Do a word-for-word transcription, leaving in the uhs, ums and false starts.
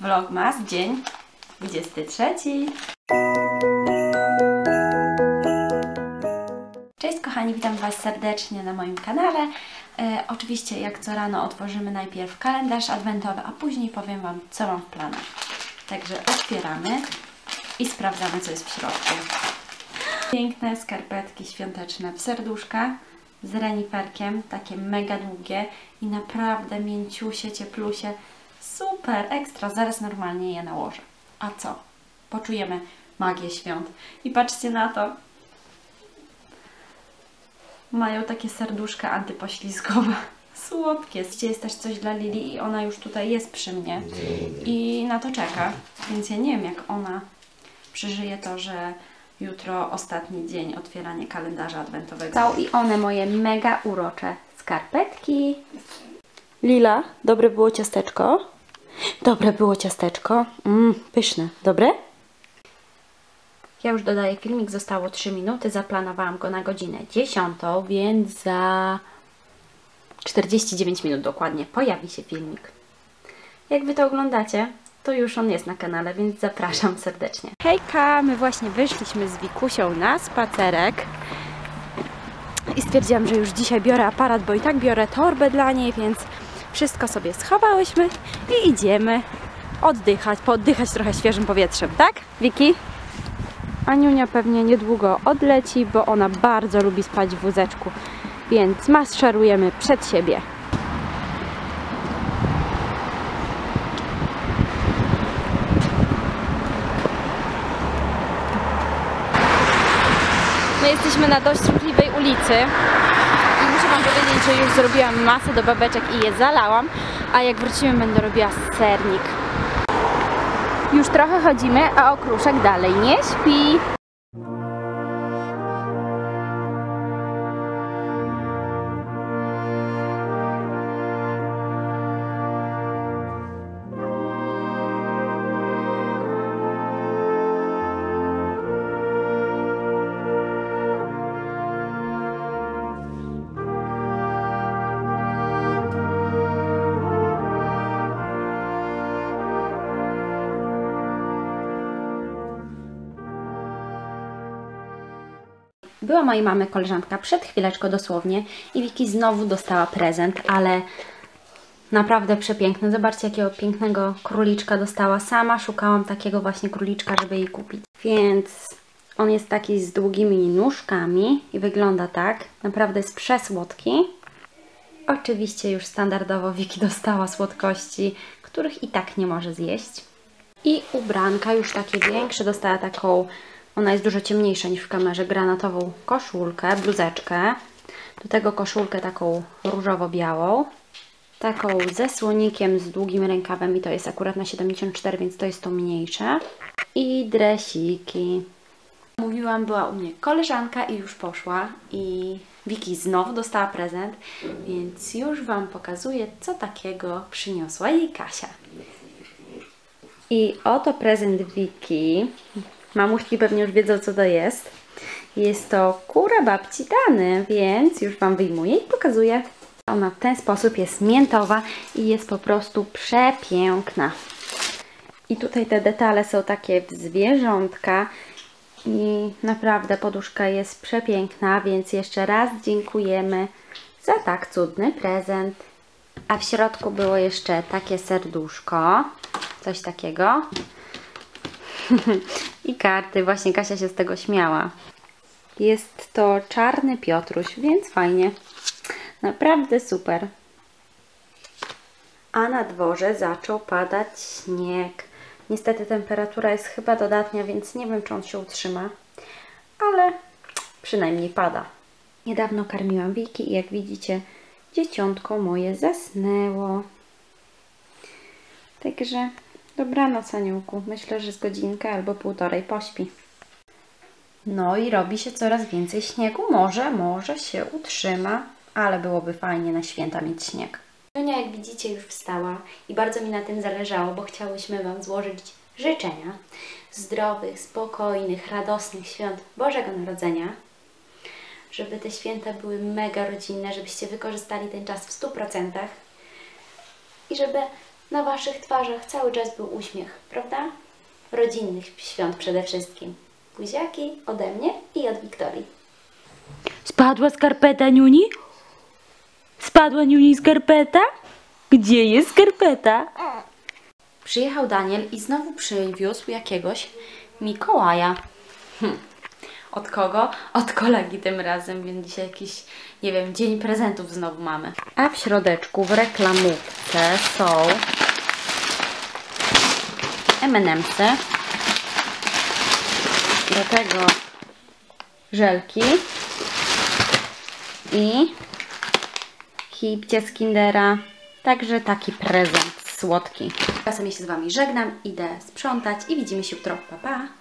Vlogmas, dzień dwudziesty trzeci. Cześć kochani, witam Was serdecznie na moim kanale. E, oczywiście jak co rano otworzymy najpierw kalendarz adwentowy, a później powiem Wam, co mam w planach. Także otwieramy i sprawdzamy, co jest w środku. Piękne skarpetki świąteczne w serduszka z reniferkiem, takie mega długie i naprawdę mięciusie, cieplusie. Super, ekstra, zaraz normalnie je nałożę. A co? Poczujemy magię świąt. I patrzcie na to. Mają takie serduszka antypoślizgowe. Słodkie. Jest też coś dla Lili i ona już tutaj jest przy mnie. I na to czeka. Więc ja nie wiem, jak ona przeżyje to, że jutro ostatni dzień otwierania kalendarza adwentowego. Są i one moje mega urocze skarpetki. Lila, dobre było ciasteczko? Dobre było ciasteczko. Mmm, pyszne. Dobre? Ja już dodaję filmik, zostało trzy minuty. Zaplanowałam go na godzinę dziesiątą, więc za czterdzieści dziewięć minut dokładnie pojawi się filmik. Jak Wy to oglądacie, to już on jest na kanale, więc zapraszam serdecznie. Hejka, my właśnie wyszliśmy z Wikusią na spacerek i stwierdziłam, że już dzisiaj biorę aparat, bo i tak biorę torbę dla niej, więc wszystko sobie schowałyśmy i idziemy oddychać, pooddychać trochę świeżym powietrzem, tak, Wiki? Aniunia pewnie niedługo odleci, bo ona bardzo lubi spać w wózeczku, więc maszerujemy przed siebie. My jesteśmy na dość ruchliwej ulicy i muszę Wam powiedzieć, że już zrobiłam masę do babeczek i je zalałam, a jak wrócimy, będę robiła sernik. Już trochę chodzimy, a okruszek dalej nie śpi. Była mojej mamy koleżanka przed chwileczką dosłownie i Wiki znowu dostała prezent, ale naprawdę przepiękny. Zobaczcie, jakiego pięknego króliczka dostała. Sama szukałam takiego właśnie króliczka, żeby jej kupić. Więc on jest taki z długimi nóżkami i wygląda tak. Naprawdę jest przesłodki. Oczywiście już standardowo Wiki dostała słodkości, których i tak nie może zjeść. I ubranka już takie większe. Dostała taką... Ona jest dużo ciemniejsza niż w kamerze, granatową koszulkę, bluzeczkę. Do tego koszulkę taką różowo-białą. Taką ze słonikiem, z długim rękawem i to jest akurat na siedemdziesiąt cztery, więc to jest to mniejsze. I dresiki. Mówiłam, była u mnie koleżanka i już poszła. I Wiki znowu dostała prezent, więc już Wam pokazuję, co takiego przyniosła jej Kasia. I oto prezent Wiki. Mamuśki pewnie już wiedzą, co to jest. Jest to kura babci Dany, więc już Wam wyjmuję i pokazuję. Ona w ten sposób jest miętowa i jest po prostu przepiękna. I tutaj te detale są takie w zwierzątka i naprawdę poduszka jest przepiękna, więc jeszcze raz dziękujemy za tak cudny prezent. A w środku było jeszcze takie serduszko, coś takiego. I karty, właśnie Kasia się z tego śmiała. Jest to czarny Piotruś, więc fajnie. Naprawdę super. A na dworze zaczął padać śnieg. Niestety temperatura jest chyba dodatnia, więc nie wiem, czy on się utrzyma. Ale przynajmniej pada. Niedawno karmiłam Wiki i jak widzicie, dzieciątko moje zasnęło. Także... Dobranoc, Aniułku. Myślę, że z godzinkę albo półtorej pośpi. No i robi się coraz więcej śniegu. Może, może się utrzyma, ale byłoby fajnie na święta mieć śnieg. Ania, jak widzicie, już wstała i bardzo mi na tym zależało, bo chciałyśmy Wam złożyć życzenia zdrowych, spokojnych, radosnych świąt Bożego Narodzenia. Żeby te święta były mega rodzinne, żebyście wykorzystali ten czas w stu procentach i żeby na Waszych twarzach cały czas był uśmiech, prawda? Rodzinnych świąt przede wszystkim. Buziaki ode mnie i od Wiktorii. Spadła skarpeta Niuni? Spadła Niuni skarpeta? Gdzie jest skarpeta? Przyjechał Daniel i znowu przywiózł jakiegoś Mikołaja. Hm. Od kogo? Od kolegi tym razem, więc dzisiaj jakiś, nie wiem, dzień prezentów znowu mamy. A w środeczku w reklamówce są em and emsy. Do tego żelki i hipcie z Kindera. Także taki prezent słodki. Czasem ja się z Wami żegnam, idę sprzątać i widzimy się jutro. Pa, pa!